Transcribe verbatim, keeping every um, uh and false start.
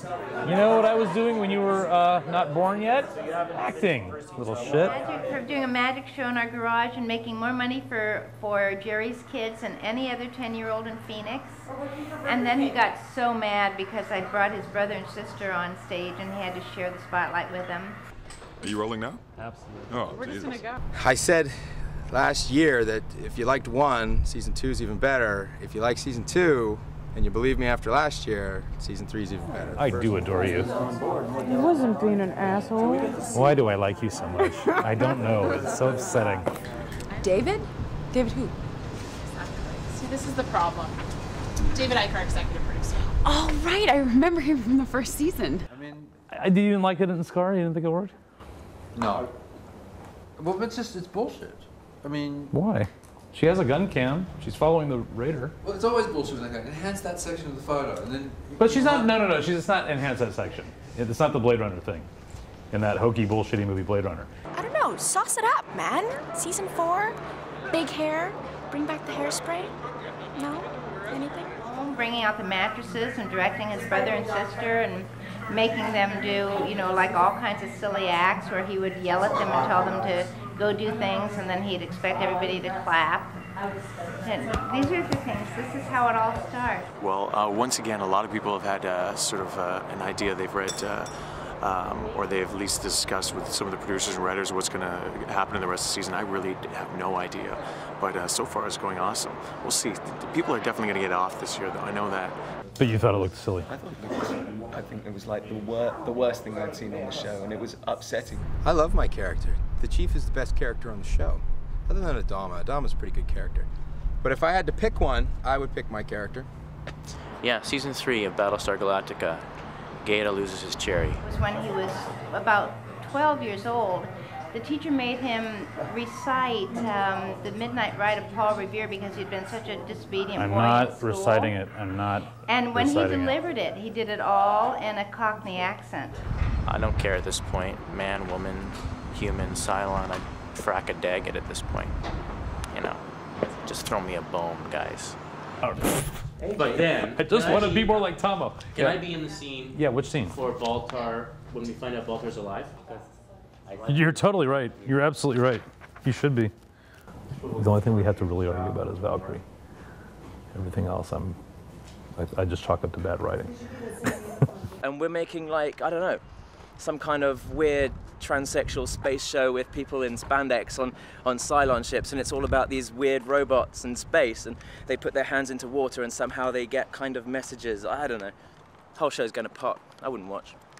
You know what I was doing when you were uh, not born yet? Acting, little shit. We're doing a magic show in our garage and making more money for, for Jerry's kids than any other ten-year-old in Phoenix. And then he got so mad because I brought his brother and sister on stage and he had to share the spotlight with them. Are you rolling now? Absolutely. Oh, We're just gonna go. I said last year that if you liked one, season two is even better. If you like season two, and you believe me after last year, season three is even better. I do adore you. He wasn't being an asshole. Why do I like you so much? I don't know. It's so upsetting. David? David who? See, this is the problem. David Eick, our executive producer. Oh, right. I remember him from the first season. I mean, I, did you even like it in Scar? You didn't think it worked? no. Well, it's just, it's bullshit. I mean... Why? She has a gun cam. She's following the raider. Well, it's always bullshit when they go, enhance that section of the photo, and then... But she's not, no, no, no, she's not enhance that section. It's not the Blade Runner thing. In that hokey, bullshitty movie Blade Runner. I don't know, sauce it up, man. Season four, big hair, bring back the hairspray. No? Anything? Bringing out the mattresses and directing his brother and sister and making them do, you know, like all kinds of silly acts where he would yell at them and tell them to go do things and then he'd expect everybody to clap. And these are the things, this is how it all starts. Well, uh, once again, a lot of people have had uh, sort of uh, an idea they've read uh, um, or they've at least discussed with some of the producers and writers what's going to happen in the rest of the season. I really have no idea, but uh, so far it's going awesome. We'll see. People are definitely going to get off this year, though. I know that. But you thought it looked silly. I thought it looked silly. I think it was like the, wor the worst thing I'd seen on the show, and it was upsetting. I love my character. The Chief is the best character on the show. Other than Adama. Adama's a pretty good character. But if I had to pick one, I would pick my character. Yeah, season three of Battlestar Galactica. Gaeta loses his cherry. It was when he was about twelve years old. The teacher made him recite um, the Midnight Rite of Paul Revere because he'd been such a disobedient I'm boy not in school. reciting it. I'm not And when he reciting delivered it. it, he did it all in a Cockney accent. I don't care at this point. Man, woman, human, Cylon, I'd frack a Daggett at this point. You know, just throw me a bone, guys. But then, I just can want I to be be- more like Tahmoh. Can Yeah. I be in the scene? Yeah, which scene? For Baltar, when we find out Baltar's alive? You're totally right. You're absolutely right. You should be. The only thing we have to really argue about is Valkyrie. Everything else, I'm, I, I just chalk up to bad writing. And we're making, like, I don't know, some kind of weird transsexual space show with people in spandex on, on Cylon ships, and it's all about these weird robots in space, and they put their hands into water and somehow they get kind of messages. I don't know. The whole show's gonna pop. I wouldn't watch.